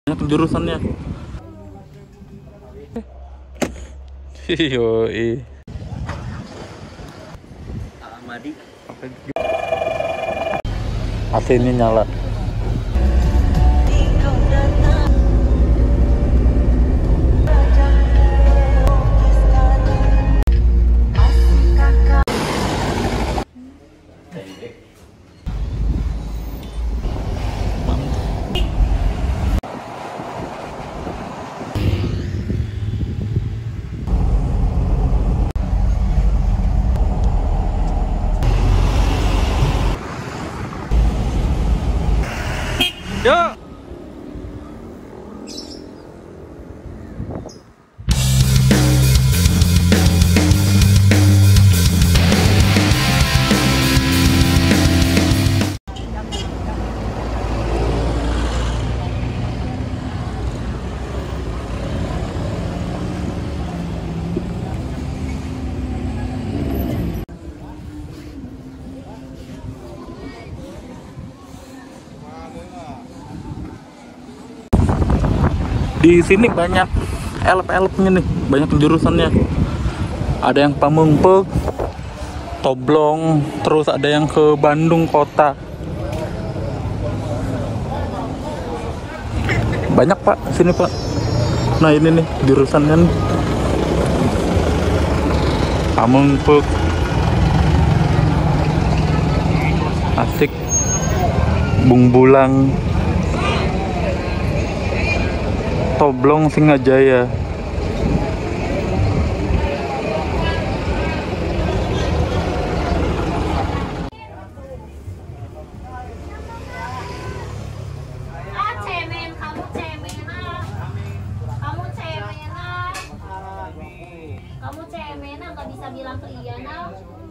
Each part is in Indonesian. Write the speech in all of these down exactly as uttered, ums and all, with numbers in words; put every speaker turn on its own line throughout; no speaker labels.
Banyak jurusannya. Yoi.
Ahmadi.
A C ini nyala. Yuk. Di sini banyak elep-elepnya nih, banyak jurusannya. Ada yang Pamengpeuk, Toblong, terus ada yang ke Bandung kota. Banyak Pak, sini Pak. Nah ini nih jurusannya nih. Pamengpeuk, Asik, Bungbulang, Toblong, Singajaya.
Ah, cemen, kamu cemen ah. Kamu cemen ah. Kamu cemen ah, nggak bisa bilang ke Ian ah.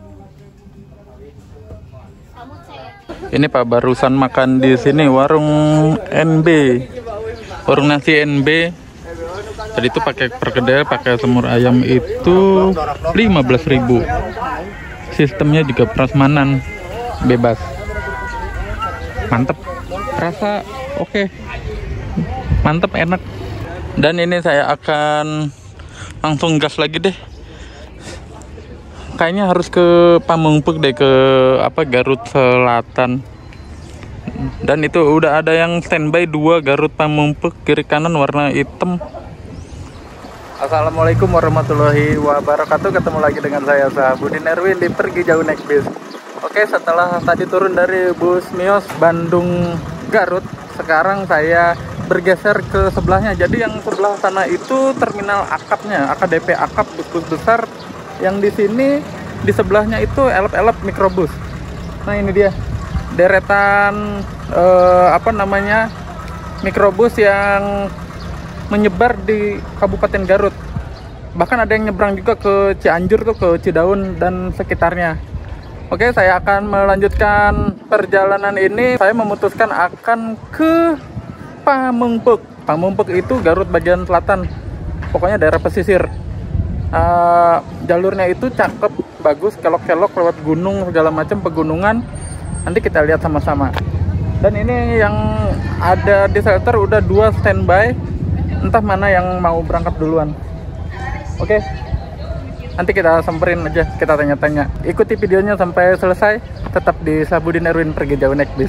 Kamu cemen.
Ini Pak barusan makan di sini warung N B. Warung nasi N B. Tadi itu pakai perkedel, pakai semur ayam itu lima belas ribu. Sistemnya juga prasmanan, bebas. Mantep. Rasa oke. Okay. Mantep, enak. Dan ini saya akan langsung gas lagi deh. Kayaknya harus ke Pamengpeuk deh, ke apa Garut Selatan. Dan itu udah ada yang standby dua Garut Pamengpeuk, kiri kanan warna hitam. Assalamualaikum warahmatullahi wabarakatuh. Ketemu lagi dengan saya Sahabudin Erwin di Pergi Jauh Naik Bis. Oke, setelah tadi turun dari bus Mios Bandung Garut, sekarang saya bergeser ke sebelahnya. Jadi yang sebelah sana itu terminal akapnya, A K D P akap, bus-bus besar. Yang di sini di sebelahnya itu elep-elep mikrobus. Nah ini dia deretan eh, apa namanya mikrobus yang menyebar di Kabupaten Garut. Bahkan ada yang nyebrang juga ke Cianjur tuh, ke Cidaun dan sekitarnya. Oke, saya akan melanjutkan perjalanan ini. Saya memutuskan akan ke Pamengpeuk. Pamengpeuk itu Garut bagian selatan, pokoknya daerah pesisir. Uh, jalurnya itu cakep, bagus, kelok-kelok lewat gunung segala macam, pegunungan. Nanti kita lihat sama-sama. Dan ini yang ada di shelter udah dua standby. Entah mana yang mau berangkat duluan. Oke, nanti kita samperin aja, kita tanya-tanya. Ikuti videonya sampai selesai. Tetap di Sahabudin Erwin Pergi Jauh Naik Bis.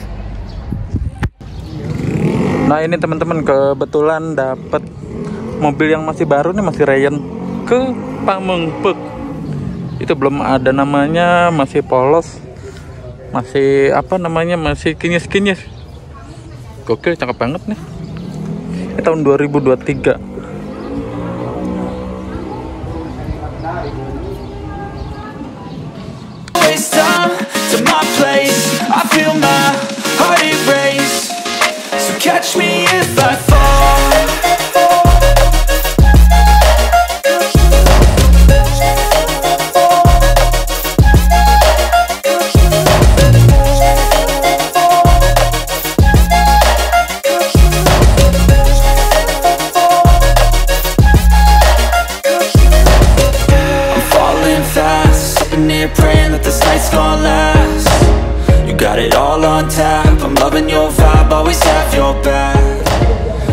Nah ini teman-teman, kebetulan dapat mobil yang masih baru nih, masih Ryan, ke Pamengpeuk. Itu belum ada namanya, masih polos, masih apa namanya, masih kinyis-kinyis. Gokil, cakep banget nih. Ini tahun dua ribu dua puluh tiga.
Catch me if I fall. I'm falling fast, sitting here praying that this night's gonna last. You got it all on tap, I'm loving your vibe, always have your back.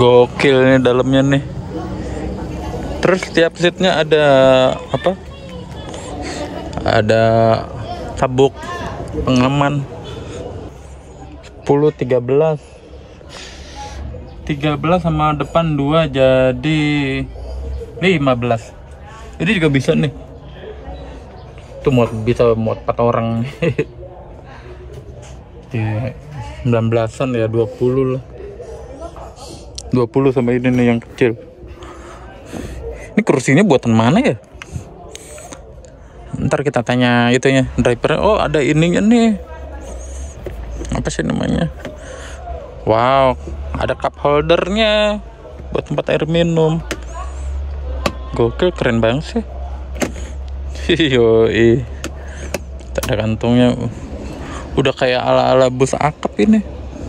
Gokil nih dalamnya nih. Terus setiap seatnya ada apa? Ada sabuk pengaman. sepuluh, tiga belas tiga belas sama depan dua jadi lima belas. Ini juga bisa nih. Itu muat bisa muat empat orang. Ya, sembilan belasan ya, dua puluh lah. dua puluh sama ini nih yang kecil. Ini kursinya buatan mana ya? Ntar kita tanya itunya driver. Oh, ada ininya nih. Apa sih namanya? Wow, ada cup holdernya buat tempat air minum. Gokil, keren banget sih. Yoi, ada kantongnya. Udah kayak ala-ala bus akap ini.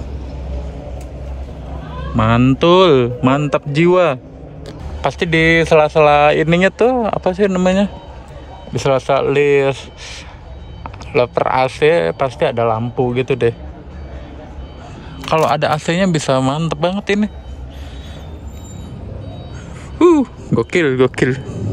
Mantul, mantap jiwa. Pasti di sela-sela ininya tuh apa sih namanya? Di sela-sela list leper A C pasti ada lampu gitu deh. Kalau ada A C-nya bisa mantep banget ini. Uh, gokil, gokil.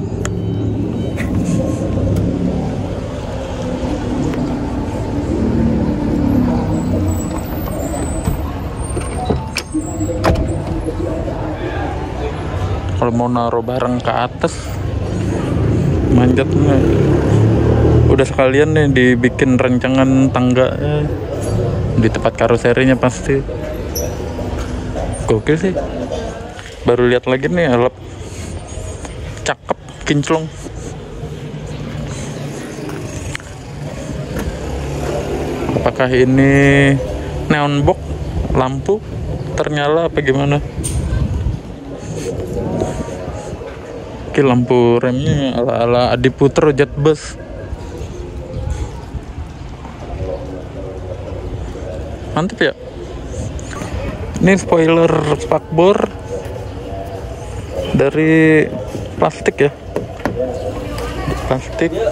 Kalau mau naruh barang ke atas, manjatnya. Udah sekalian nih dibikin rancangan tangga di tempat karoserinya pasti. Gokil sih. Baru lihat lagi nih, alap cakep, kinclong. Apakah ini neon box, lampu ternyala apa gimana? Oke, lampu remnya ala-ala Adi Putro jet bus. Mantep ya. Ini spoiler spakbor dari plastik ya. Plastik.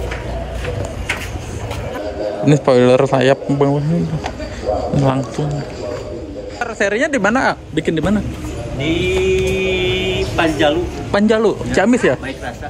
Ini spoiler sayap bawahnya langsung. Serinya di mana? Bikin di mana?
Di Panjalu.
Panjalu, ya. Ciamis ya?
Baik rasa.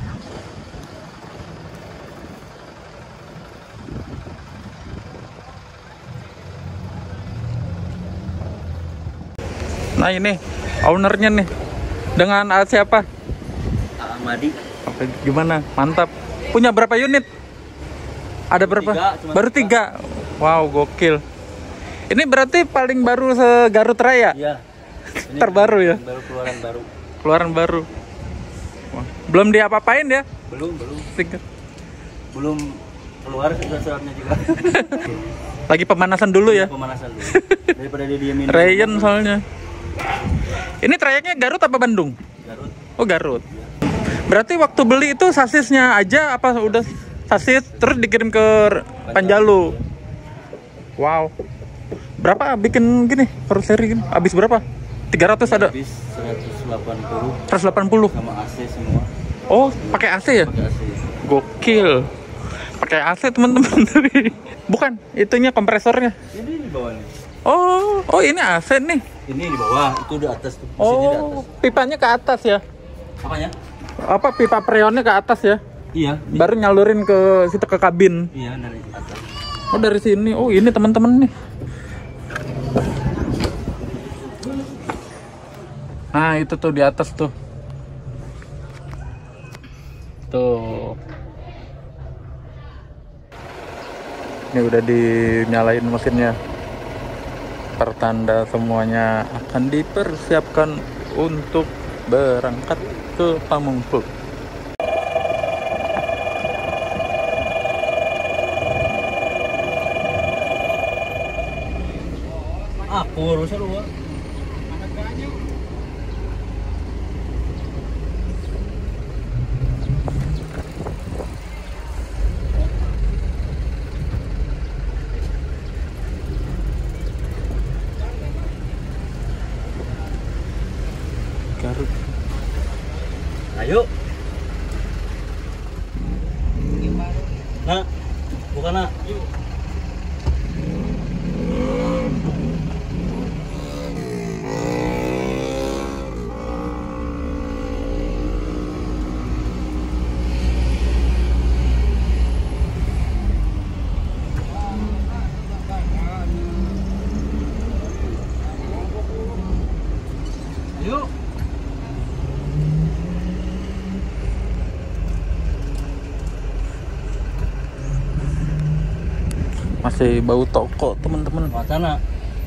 Nah ini ownernya nih. Dengan A C apa?
Ahmadi.
Oke, gimana? Mantap. Punya berapa unit? Ada berapa?
Tiga,
baru tiga. Wow, gokil. Ini berarti paling baru se Garut Raya?
Iya. Ini
terbaru ya?
Baru keluaran baru.
Keluaran baru. Wah, belum diapa-apain ya?
Belum, belum.
Stiker.
Belum keluar surat-suratnya juga.
Lagi pemanasan dulu ya?
Pemanasan dulu. Daripada dia diemin.
Rayon soalnya. Ini trayeknya Garut apa Bandung?
Garut.
Oh, Garut. Berarti waktu beli itu sasisnya aja apa udah sasis terus dikirim ke Panjalu? Wow. Berapa bikin gini karoseri gini? Habis berapa? tiga ratus ada?
Habis seratus delapan puluh.
seratus delapan puluh.
Sama A C semua.
Oh, pakai A C ya?
Pakai A C.
Gokil. Pakai A C teman-teman. Bukan, itunya kompresornya.
Ini di bawah nih.
Oh, oh ini A C nih.
Ini di bawah, itu di atas tuh. Di sini di atas.
Oh, pipanya ke atas ya?
Apanya?
Apa pipa freonnya ke atas ya?
Iya.
Baru nyalurin ke situ ke kabin.
Iya, dari atas.
Oh, dari sini. Oh, ini teman-teman nih. Nah, itu tuh di atas tuh. Tuh. Ini udah dinyalain mesinnya. Pertanda semuanya akan dipersiapkan untuk berangkat ke Pamengpeuk.
Aku harusnya lu.
Garut.
Ayo. Nah, bukan nak. Yuk.
Masih bau toko teman-teman.
Wacana.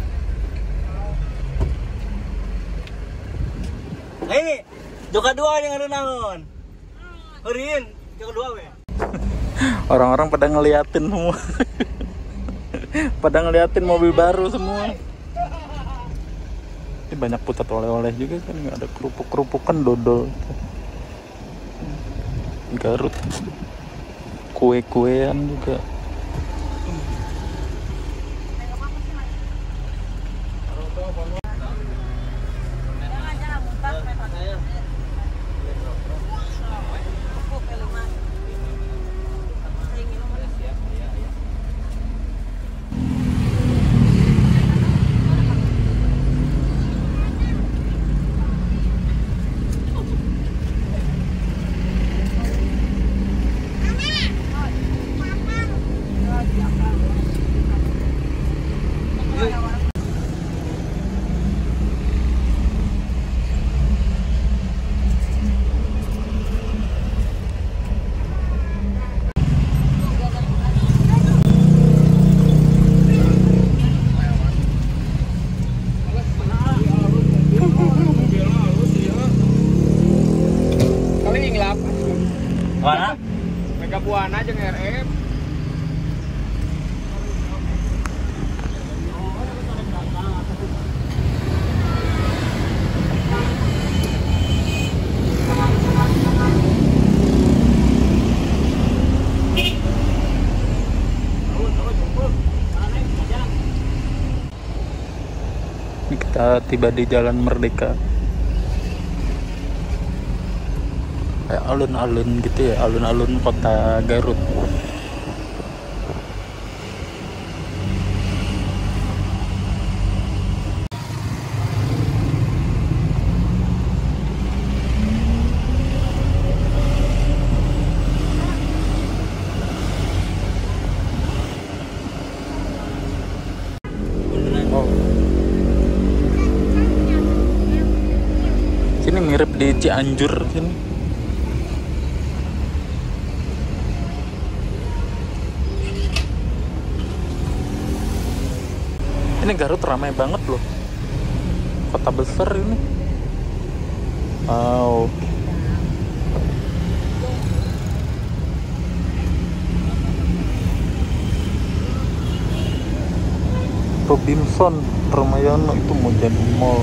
Hei, joka dua yang ada naon. Heureun, joka dua we.
Orang-orang pada ngeliatin semua. Pada ngeliatin mobil baru semua. Ini banyak putat oleh-oleh juga kan, nggak ada kerupuk-kerupukan dodol. Garut. Kue-kuean juga.
Mana?
Mega Buana jeung R M.
Ini kita tiba di Jalan Merdeka. Kayak alun-alun gitu ya, alun-alun kota Garut. Oh. Sini mirip di Cianjur sini. Ini Garut ramai banget loh, kota besar ini. Wow. Robinson, Ramayana itu mau jadi mall.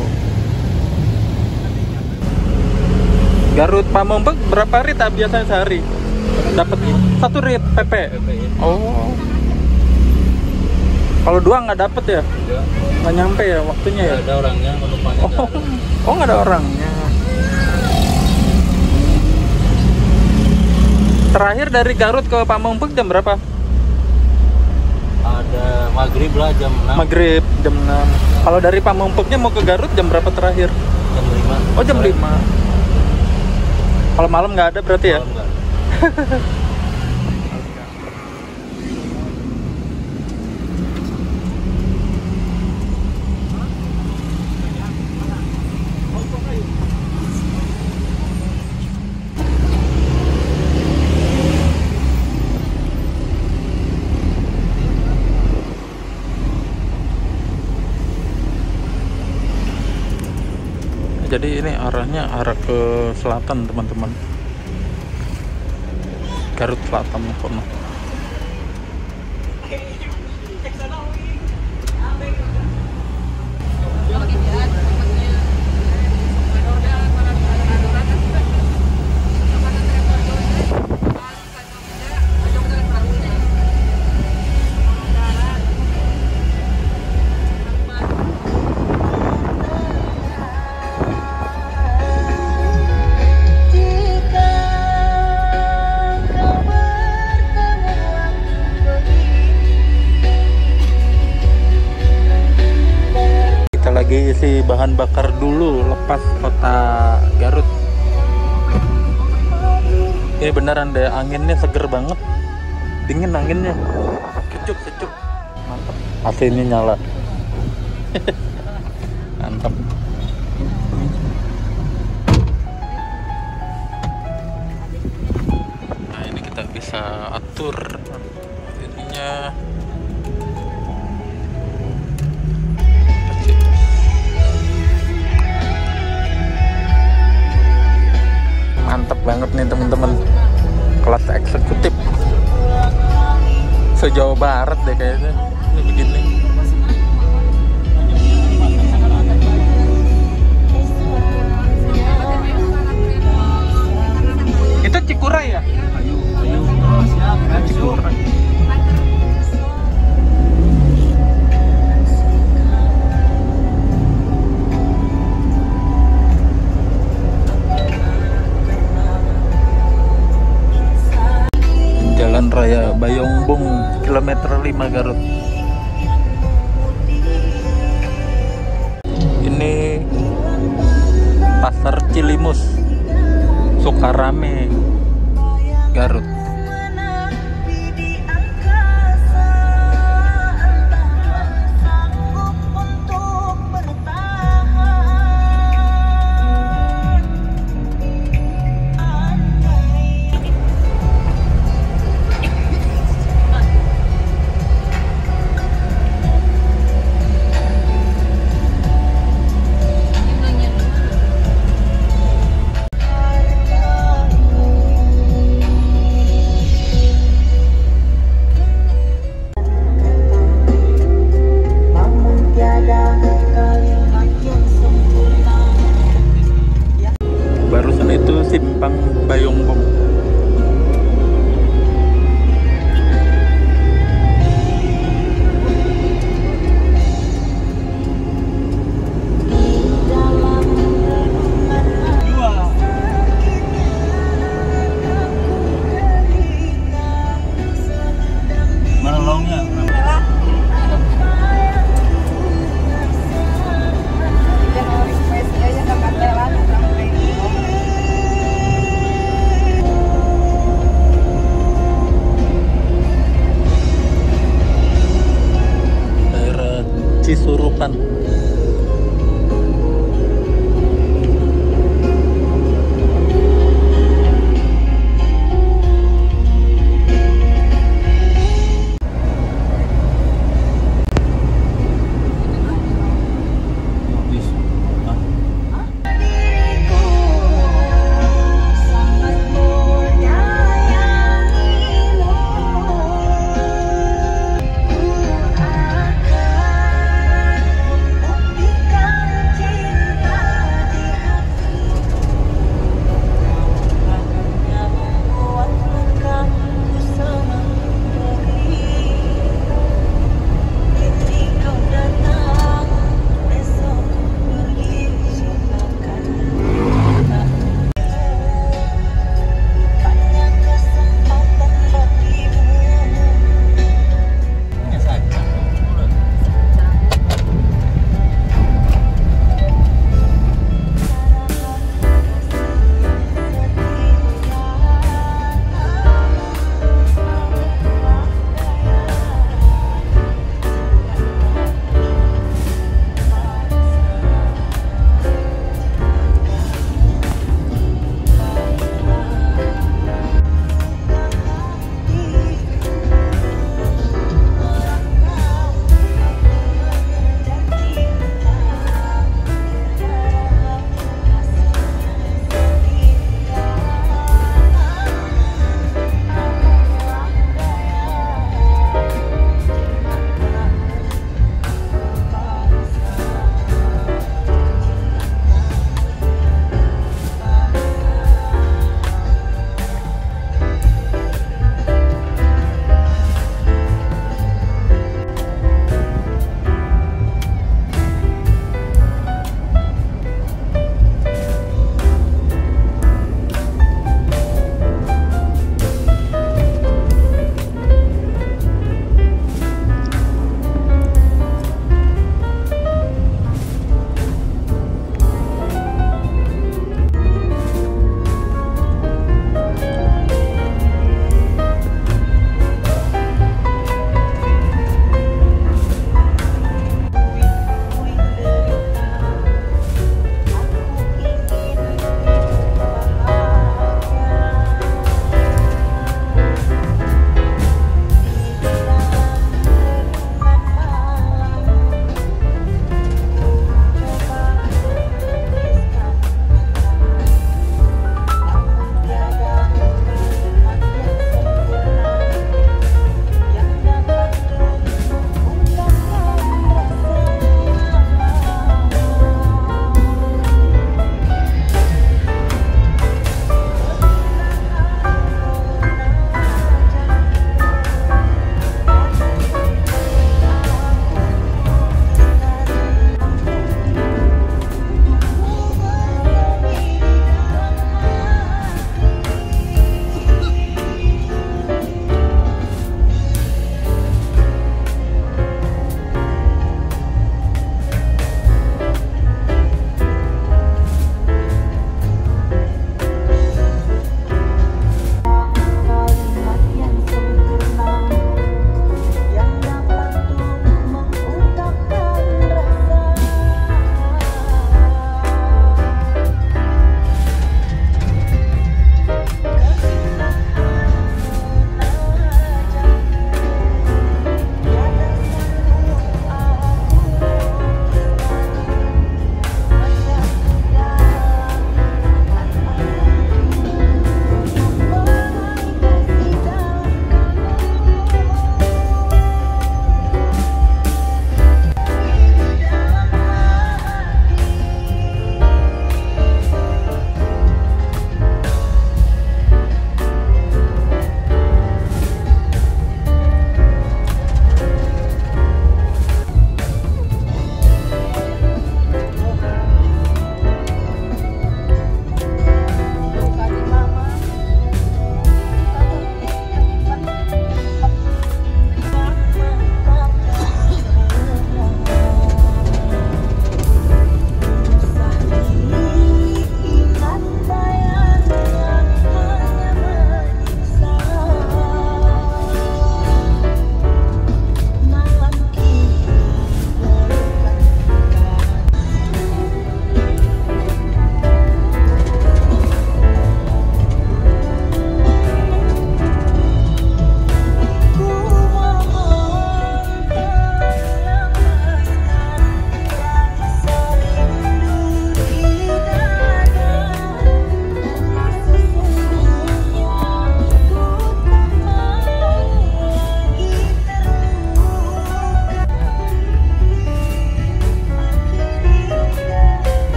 Garut Pamengpeuk berapa rit biasanya sehari? Dapat satu rit P P. Oh. Kalau dua nggak dapet ya? Nggak nyampe ya waktunya ya?
Ada orangnya, penumpangnya.
Oh, oh nggak ada orangnya. Terakhir dari Garut ke Pamengpeuk jam berapa?
Ada maghrib lah jam enam.
Maghrib jam enam. Kalau dari Pamengpeuknya mau ke Garut jam berapa terakhir?
Jam lima.
Oh jam lima. Kalau malam nggak ada berarti ya?
Malam nggak ada.
Jadi ini arahnya arah ke selatan teman-teman, Garut Selatan kono. Lagi isi bahan bakar dulu lepas kota Garut. Ini beneran deh, anginnya seger banget, dingin anginnya, sejuk sejuk, mantap. A C-nya nyala. Mantap. atur ininya. Mantep banget nih teman-teman, kelas eksekutif se-Jawa Barat deh kayaknya ini begini. Itu Cikuray ya? Cikuray. Jalan Raya Bayongbong kilometer lima Garut. Ini Pasar Cilimus, Sukarame, Garut. Barusan itu simpang Bayongbong.
Mana longnya?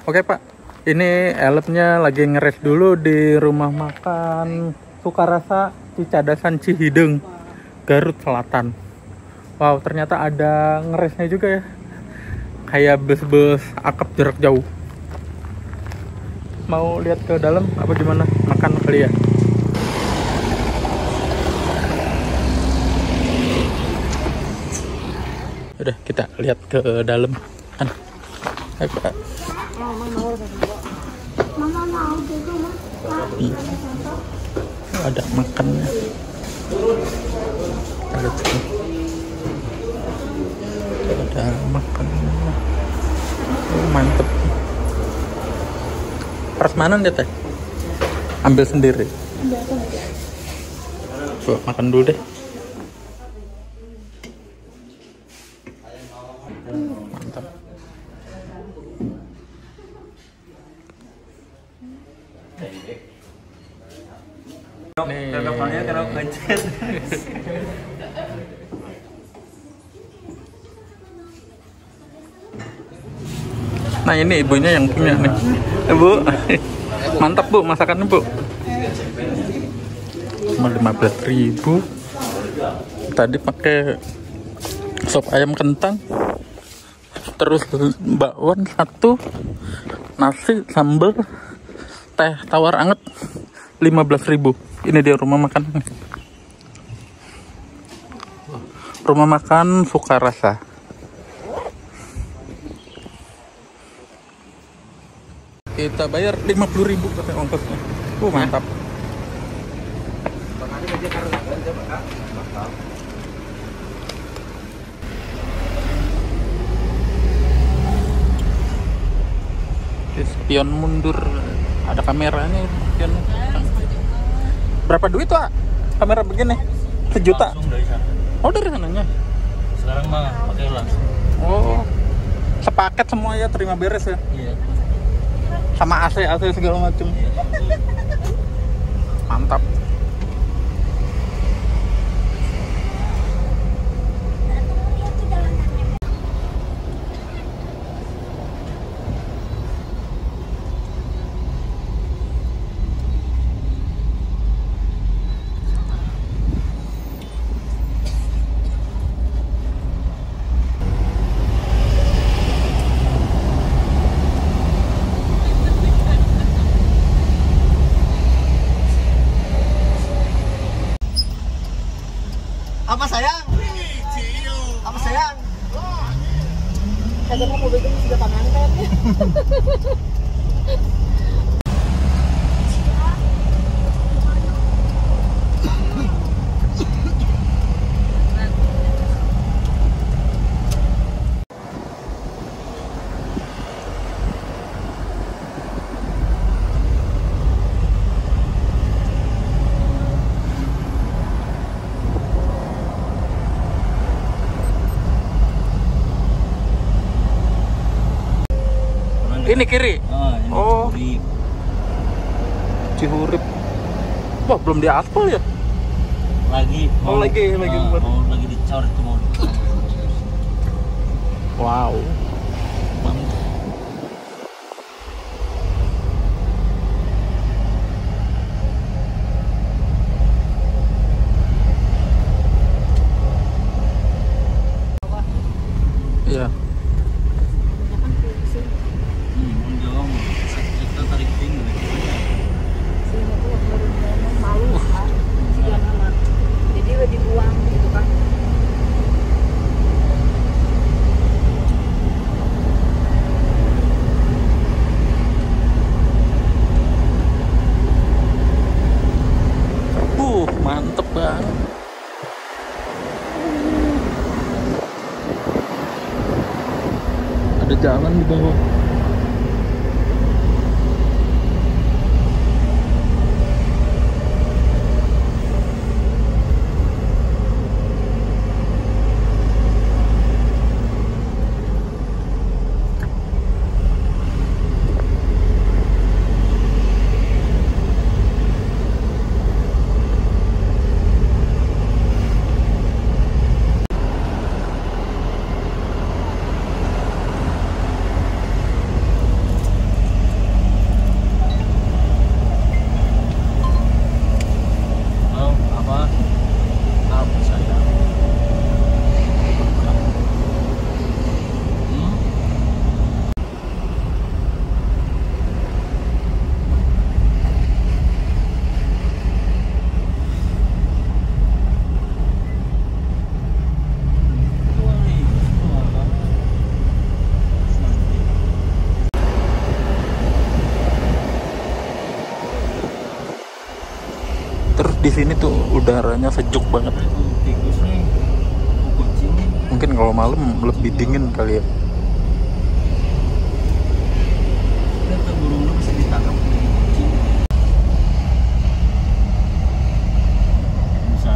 Oke Pak, ini elfnya lagi ngeres dulu di rumah makan Sukarasa Cicadasan Cihideng, Garut Selatan. Wow, ternyata ada ngeresnya juga ya, kayak bus-bus akap jarak jauh. Mau lihat ke dalam apa gimana? Makan kali ya. Udah, kita lihat ke dalam kan. Hai Pak.
Mama mau juga mas.
Iya. Ada makannya. Ada tuh. Ada makannya. Oh, mantep. Prasmanan deh teh. Ambil sendiri. Coba makan dulu deh. Mantap. Nih.
Kapalnya karena kencet.
Nah ini ibunya yang punya nih. Bu, mantap Bu masakannya Bu. Cuma lima belas ribu. Tadi pakai sop ayam kentang, terus bakwan satu, nasi, sambal, teh tawar anget lima belas ribu. Ini dia rumah makan. Rumah makan Sukarasa. Kita bayar lima puluh ribu pakai ongkosnya. Uh, mantap. Spion mundur. Ada kameranya spion. Berapa duit tuh, kamera begini? Sejuta?
Langsung dari sana.
Oh, dari sananya?
Sekarang mah pakai langsung.
Oh, sepaket semua ya, terima beres ya?
Iya.
Sama A C, A C segala macam. Mantap.
Apa sayang? Apa sayang?
Kagak mau mobil itu sudah pameran kayaknya.
Ini kiri.
Oh, ini
Oh.
Cihurip.
Cihurip. Wah, belum diaspal ya?
Lagi.
Oh, lagi- lagi
ah,
buat-
mau lagi dicor itu mau.
Wow. Mantap. Iya.
Hmm, jauh. Kita tarik tinggi.
Sini tuh ngomong malu ah. Sekian amat. Jadi udah dibuang gitu kan.
Uh, mantep banget. Ada jalan di bawah. di sini tuh udaranya sejuk banget.
Tikus nih, kucing.
Mungkin kalau malam lebih dingin kali ya.
Ternyata burung lu bisa ditangkap kucing. Bisa.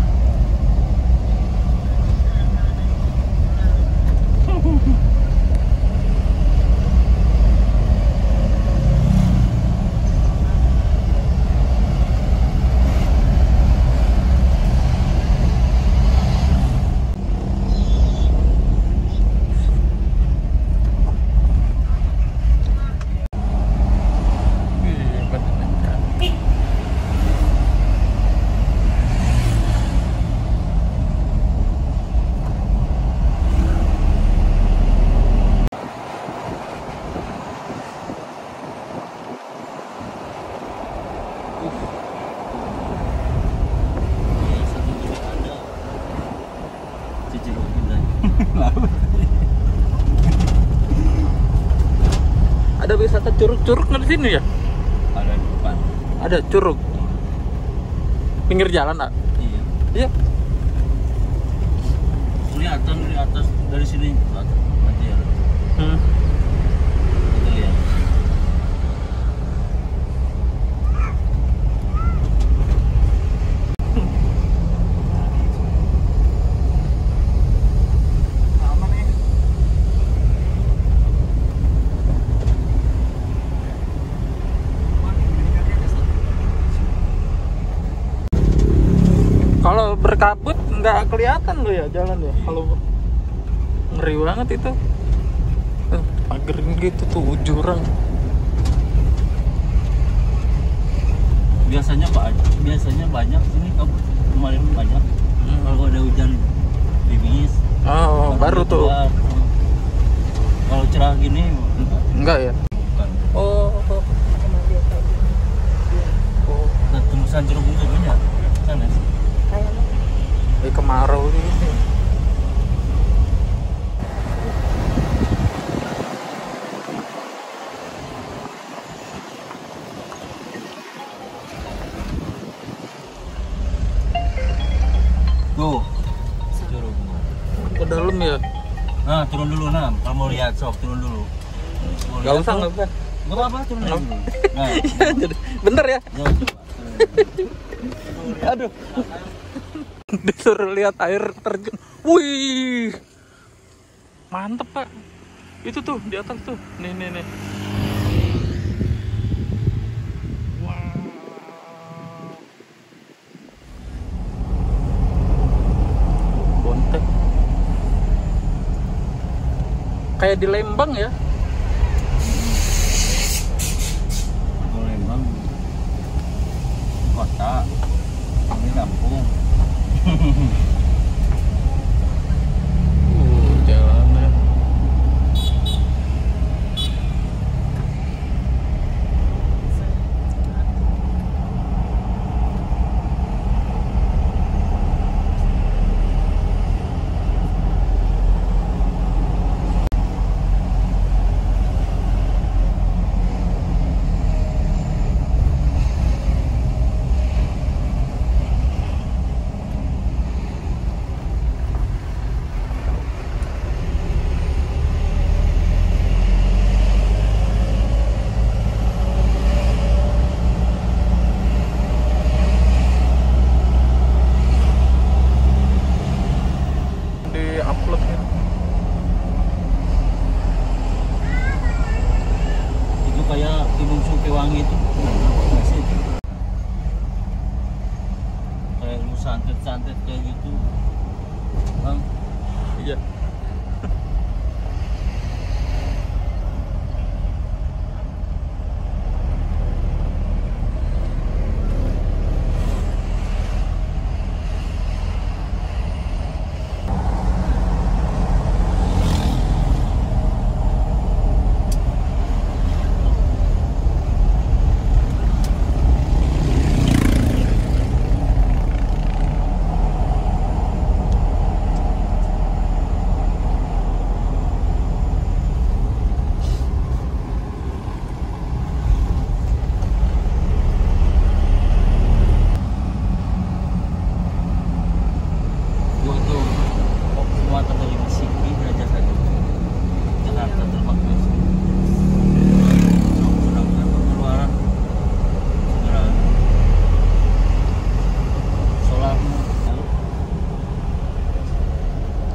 Ada wisata curug-curug di sini ya?
Ada di depan.
Ada curug. Pinggir jalan, ah?
Iya.
Iya.
Kelihatan dari atas, dari sini nanti ya.
Hmm.
Kita lihat.
Kalau berkabut nggak kelihatan lo ya jalan ya. Kalau ngeri banget itu. Eh, pagerin gitu tuh jurang.
Biasanya pak, biasanya banyak ini kabut kemarin banyak.
Hmm.
Kalau ada hujan gerimis.
Oh, baru tuh.
Keluar. Kalau cerah gini enggak.
Enggak ya?
Bukan.
Oh, oh.
Sama dia kayak gini.
oh.
Nah, tembusan jeruk juga banyak. Sana sih.
Kayaknya
Eh, kemarau gitu.
Tuh. Jeruk.
Ke dalam ya?
Nah, turun dulu Nam. Kamu lihat sok, turun dulu. Mau
Gak
lihat
usah,
tuh?
gak usah.
Nggak apa-apa, turun dulu. Nah,
Bentar ya.
ya, coba.
Aduh. Disuruh lihat air terjun. Wih. Mantep, Pak. Itu tuh di atas tuh. Nih, nih, nih. Wow. Bontek. Kayak di Lembang ya.
Kalau Lembang kota, ini kampung.
Uh, jalannya. Upload gitu.
Itu kayak Gunung Sukewangi itu. Nggak sih? Kayak lu santet-santet kayak gitu. Bang,
Iya.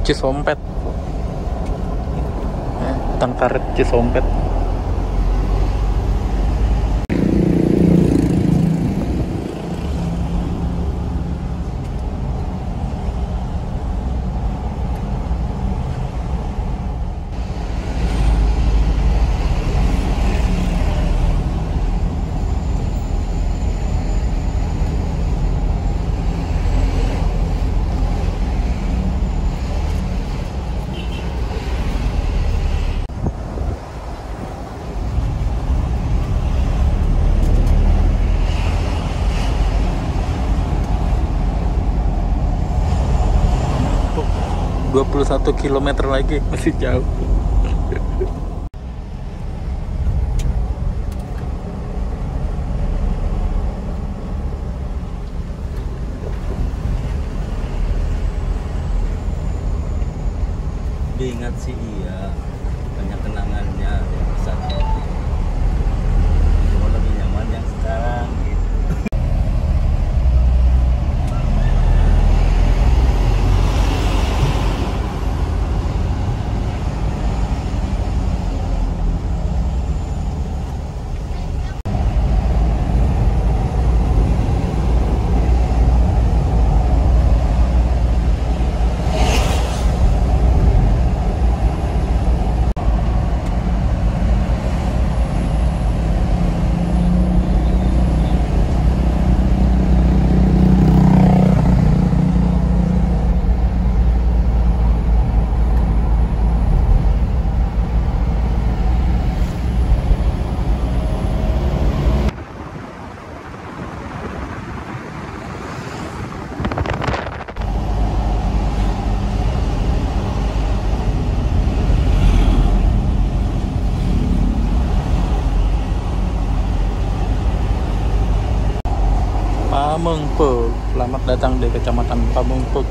Cisompet. Eh, Tengkaret Cisompet. dua puluh satu kilometer lagi, masih jauh.
Diingat sih iya, banyak kenangannya yang bisa. Cuma lebih nyaman yang sekarang gitu.
Pamengpeuk. Selamat datang di Kecamatan Pamengpeuk.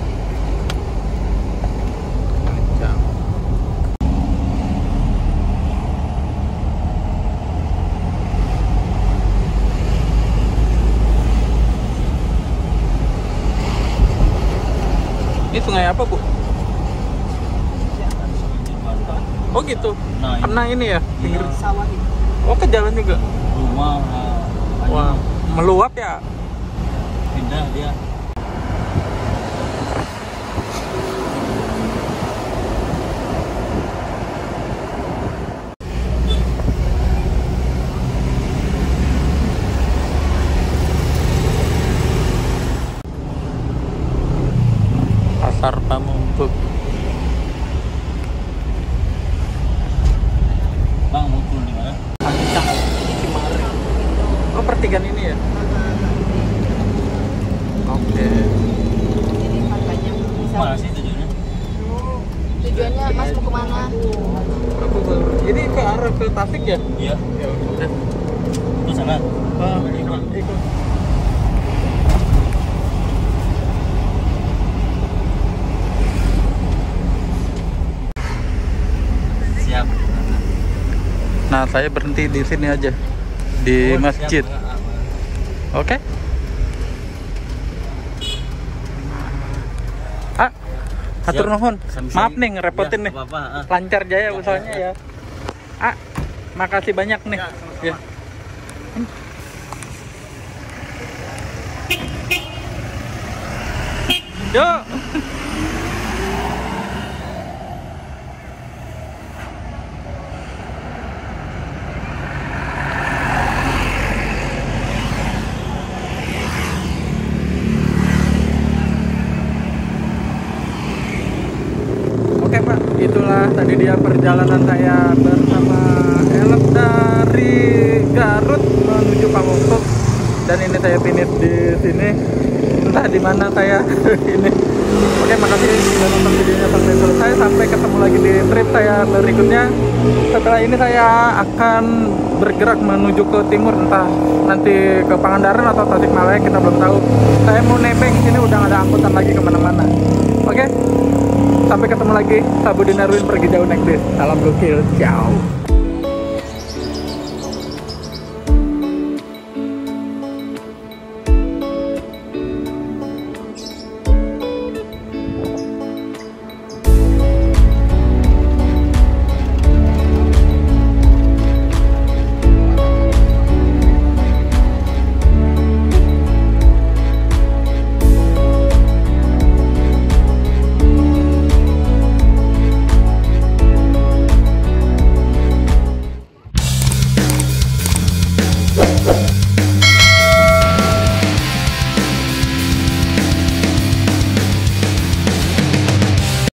Ini sungai apa, Bu? Oh gitu.
Nah,
Kena ini ya? Pinggir
Iya.
Sawah itu.
Oh, ke jalan juga.
Rumah nah,
Wah, meluap ya?
pindah dia.
Pasar Pamengpeuk.
Bang mau turun di mana?
Pancang Cimare. Oh, pertigaan ini ya? Oke.
Jadi makanya bisa.
Mana sih tujuannya?
Tujuannya Mas mau kemana?
Aku baru. Ini ke arah ke Tasik ya?
Iya.
Ya udah.
Ke sana.
Ah, ikut, ikut.
Siap.
Nah, saya berhenti di sini aja. Di
Oh,
masjid.
siap.
Oke. Ah, hatur
Siap.
nuhun.
Sami-sami.
Maaf nih ngerepotin
Ya,
nih.
apa-apa, ah.
Lancar jaya
Ya,
usahanya
ya,
ya. Ah, makasih banyak nih. Ya. Yuk. Oke Pak, itulah tadi dia perjalanan saya bersama Elf dari Garut menuju Pamengpeuk, dan ini saya finish di sini, entah di mana saya ini. Oke, makasih sudah nonton videonya sampai selesai. Sampai ketemu lagi di trip saya berikutnya. Setelah ini saya akan bergerak menuju ke timur, entah nanti ke Pangandaran atau Tasikmalaya, kita belum tahu. Saya mau nebeng sini, udah nggak ada angkutan lagi kemana-mana. Oke, sampai ketemu lagi. Saya Budi Nerwin, pergi jauh naik bis. Salam gokil, ciao.